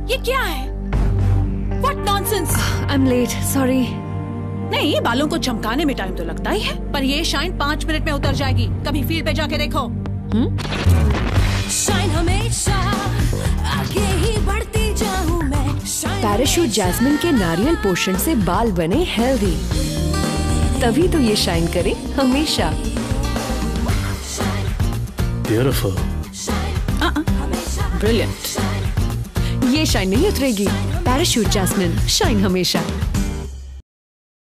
ये क्या है? What nonsense? I'm late, sorry. नहीं, बालों को चमकाने में टाइम तो लगता ही है, पर ये शाइन 5 मिनट में उतर जाएगी। कभी फील्ड पे जाके देखो। शाइन हमेशा आगे ही बढ़ती जाऊं मैं। पैराशूट जैस्मिन के नारियल पोषण से बाल बने हेल्दी, तभी तो ये शाइन करे हमेशा। ब्यूटीफुल। ब्रिलियंट। ये शाइन नहीं उतरेगी। पैराशूट जैस्मिन, शाइन हमेशा।